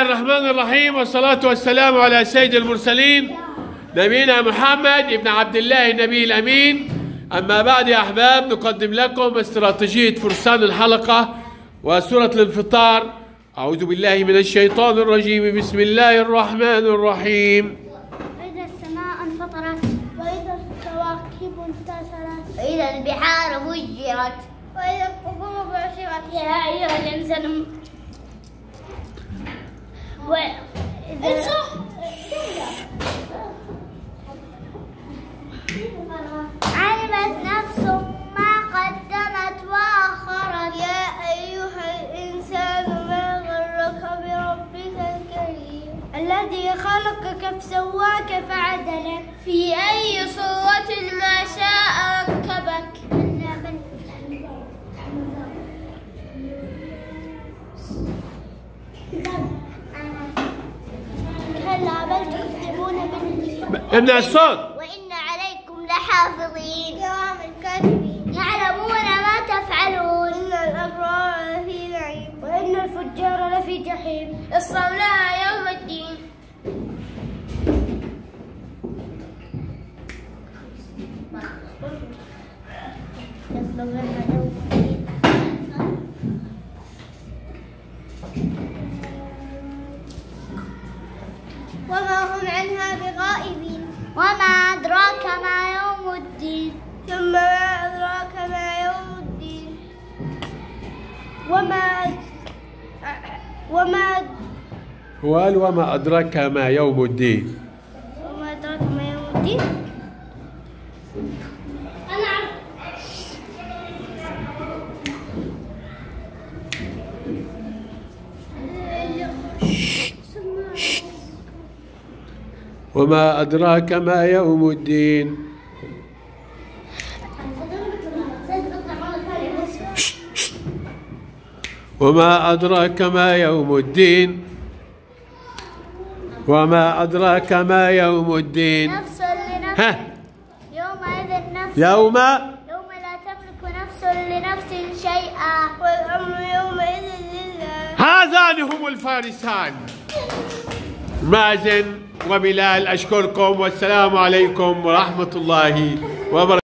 الله الرحمن الرحيم، والصلاة والسلام على سيد المرسلين نبينا محمد ابن عبد الله النبي الأمين. أما بعد يا أحباب، نقدم لكم استراتيجية فرسان الحلقة وسورة الانفطار. أعوذ بالله من الشيطان الرجيم، بسم الله الرحمن الرحيم. وإذا السماء انفطرت، وإذا الكواكب انتثرت، وإذا البحار فجرت، وإذا القبور بعثرت. يا أيها الإنسان علمت نفس ما قدمت وأخرت. يا أيها الإنسان ما غرك بربك الكريم الذي خلقك فسواك فعدلك. في أي صورة ما شاء ركبك. كلا بل تكذبون بالدين. امنع الصوت. وإن عليكم لحافظين كرام الكاتبين يعلمون ما تفعلون. إن الأبرار لفي نعيم وإن الفجار لفي جحيم يصلونها يوم الدين. وما هم عنها بغائبين. وما أدراك ما يوم الدين. ثم ما أدراك ما يوم الدين. هو قال وما أدراك ما يوم الدين. وما أدراك ما يوم الدين. وما أدراك ما يوم الدين. وما أدراك ما يوم الدين. وما أدراك ما يوم الدين. نفس لنفس. ها، يومئذ نفس. يوم يوم لا تملك نفس لنفس شيئا والأمر يومئذ لله. هذان هم الفارسان مازن وبلال. أشكركم والسلام عليكم ورحمة الله وبركاته.